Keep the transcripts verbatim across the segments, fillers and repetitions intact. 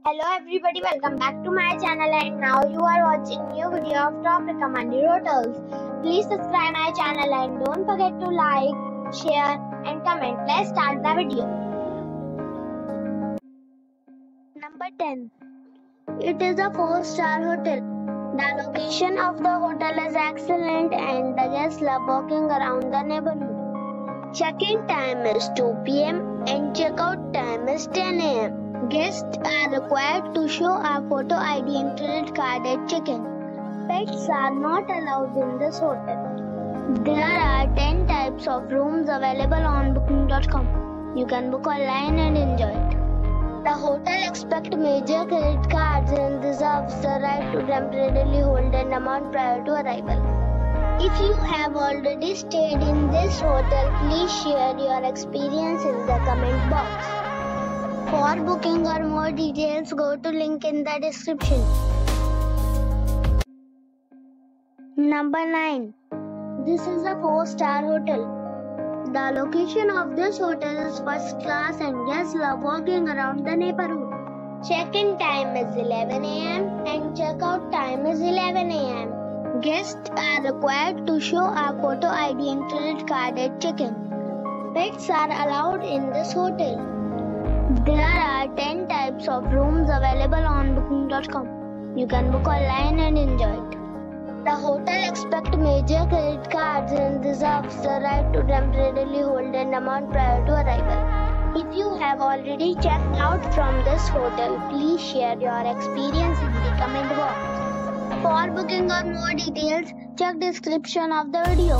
Hello everybody, welcome back to my channel, and now you are watching new video of top recommended hotels. Please subscribe my channel and don't forget to like, share and comment. Let's start the video. Number ten. It is a four star hotel. The location of the hotel is excellent and the guests love walking around the neighborhood. Check-in time is two p m and check-out time is ten a m Guests are required to show a photo I D and credit card at check-in. Pets are not allowed in this hotel. There are ten types of rooms available on booking dot com. You can book online and enjoy it. The hotel accepts major credit cards and reserves the right to temporarily hold an amount prior to arrival. If you have already stayed in this hotel, please share your experience in the comment box. For booking or more details, go to link in the description. Number nine. This is a four star hotel. The location of this hotel is first class and guests love walking around the neighborhood. Check-in time is eleven a m and check-out time is eleven a m Guests are required to show a photo I D and credit card at check-in. Pets are allowed in this hotel. There are ten types of rooms available on booking dot com. You can book online and enjoy it. The hotel accepts major credit cards and reserves the right to temporarily hold an amount prior to arrival. If you have already checked out from this hotel, please share your experience in the comment box. For booking or more details, check description of the video.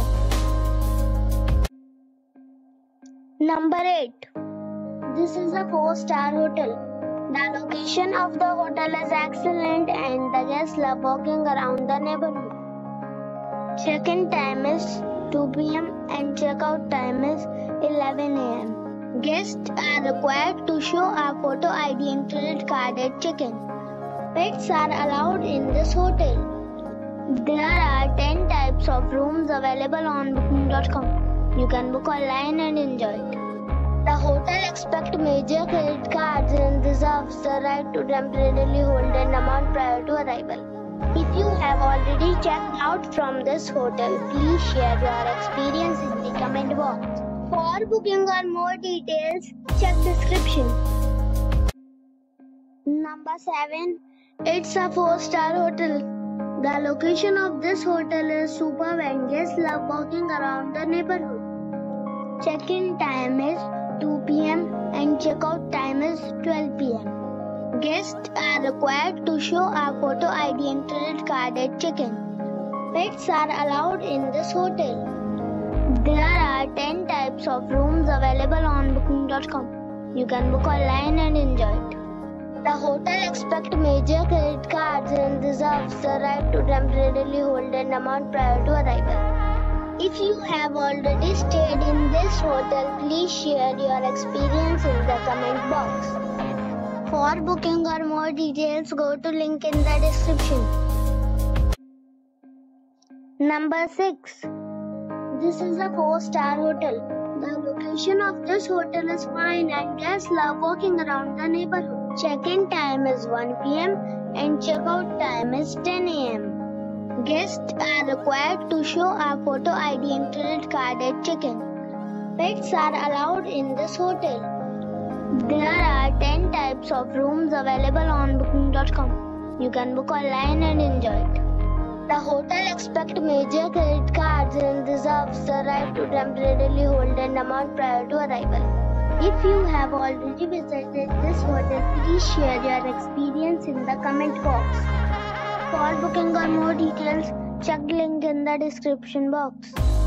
Number eight. This is a four star hotel. The location of the hotel is excellent and the guests love walking around the neighborhood. Check-in time is two p m and check-out time is eleven a m Guests are required to show a photo I D and credit card at check-in. Pets are allowed in this hotel. There are ten types of rooms available on booking dot com. You can book online and enjoy it. The hotel accepts major credit cards and reserves the right to temporarily hold an amount prior to arrival. If you have already checked out from this hotel, please share your experience in the comment box. For booking or more details, check description. Number seven. It's a four star hotel. The location of this hotel is superb and guests love walking around the neighborhood. Check-in time is two p m and check-out time is twelve p m Guests are required to show a photo I D and credit card at check-in. Pets are allowed in this hotel. There are ten types of rooms available on booking dot com. You can book online and enjoy it. The hotel accepts major credit cards and reserves the right to temporarily hold an amount prior to arrival. If you have already stayed in this hotel, please share your experience in the comment box. For booking or more details, go to link in the description. Number six. This is a four star hotel. The location of this hotel is fine and guests love walking around the neighborhood. Check-in time is one p m and check-out time is ten a m Guests are required to show a photo I D and credit card at check-in. Pets are allowed in this hotel. There are ten types of rooms available on booking dot com. You can book online and enjoy it. The hotel accepts major credit cards and reserves the right to temporarily hold an amount prior to arrival. If you have already visited this hotel, please share your experience in the comment box. For booking or more details, check link in the description box.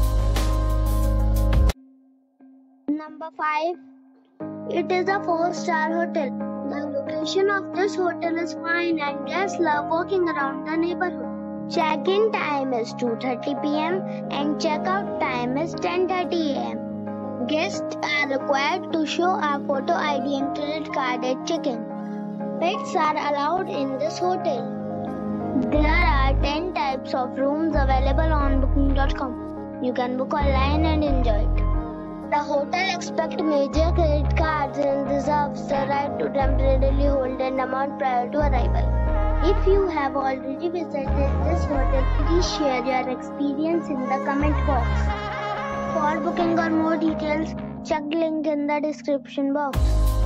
Number five. It is a four star hotel. The location of this hotel is fine and guests love walking around the neighborhood. Check-in time is two thirty p m and check-out time is ten thirty a m Guests are required to show a photo I D and credit card at check-in. Pets are allowed in this hotel. There are ten types of rooms available on booking dot com. You can book online and enjoy it. The hotel accepts major credit cards and reserves the right to temporarily hold an an amount prior to arrival. If you have already visited this hotel, please share your experience in the comment box. For booking or more details, check link in the description box.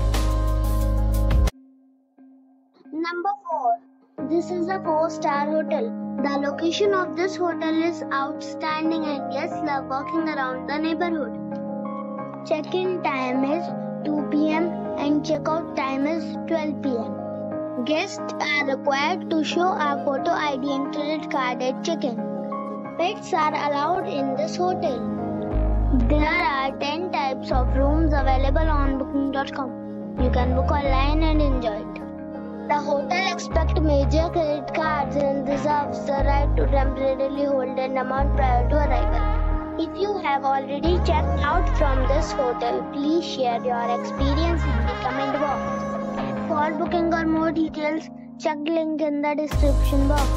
Number four. This is a four-star hotel. The location of this hotel is outstanding and guests love walking around the neighborhood. Check-in time is two p m and check-out time is twelve p m Guests are required to show a photo I D and credit card at check-in. Pets are allowed in this hotel. There are ten types of rooms available on booking dot com. You can book online and enjoy it. The hotel accepts major credit cards and reserves the right to temporarily hold an amount prior to arrival. If you have already checked out from this hotel, please share your experience in the comment box. For booking or more details, check link in the description box.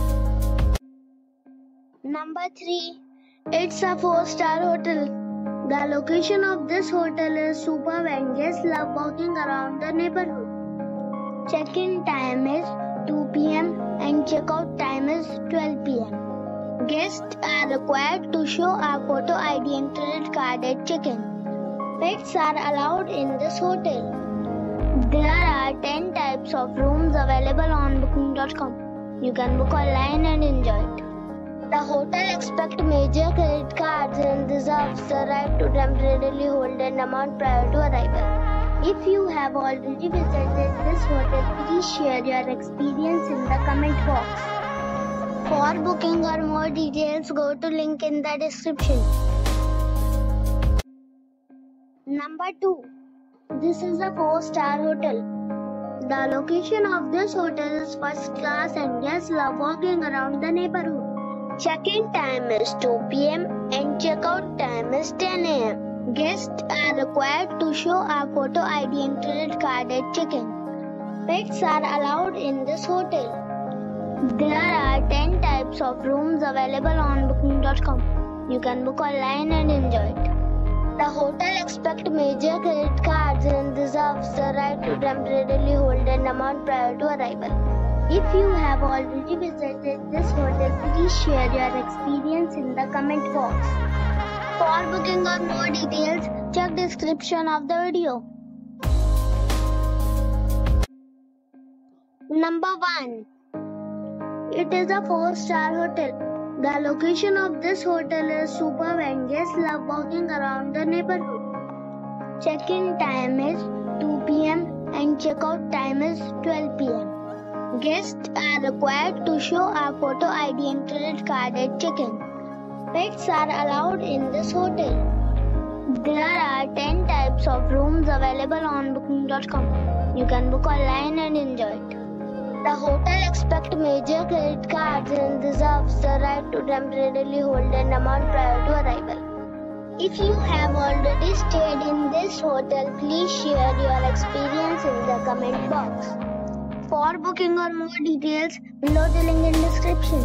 Number three. It's a four-star hotel. The location of this hotel is superb and guests love walking around the neighborhood. Check-in time is two p m and check-out time is twelve p m Guests are required to show a photo I D and credit card at check-in. Pets are allowed in this hotel. There are ten types of rooms available on booking dot com. You can book online and enjoy it. The hotel accepts major credit cards and reserves the right to temporarily hold an amount prior to arrival. If you have already visited this hotel, please share your experience in the comment box. For booking or more details, go to link in the description. Number two. This is a four-star hotel. The location of this hotel is first class and guests love walking around the neighborhood. Check-in time is two p m and check-out time is ten a m Guests are required to show a photo I D and credit card at check-in. Pets are allowed in this hotel. There are ten types of rooms available on booking dot com. You can book online and enjoy it. The hotel accepts major credit cards and reserves the right to temporarily hold an amount prior to arrival. If you have already visited this hotel, please share your experience in the comment box. For booking or more details, check description of the video. Number one. It is a four-star hotel. The location of this hotel is superb and guests love walking around the neighborhood. Check-in time is two p m and check-out time is twelve p m Guests are required to show a photo I D and credit card at check-in. Pets are allowed in this hotel. There are ten types of rooms available on booking dot com. You can book online and enjoy it. The hotel accepts major credit cards and reserves the right to temporarily hold an amount prior to arrival. If you have already stayed in this hotel, please share your experience in the comment box. For booking or more details, below the link in description.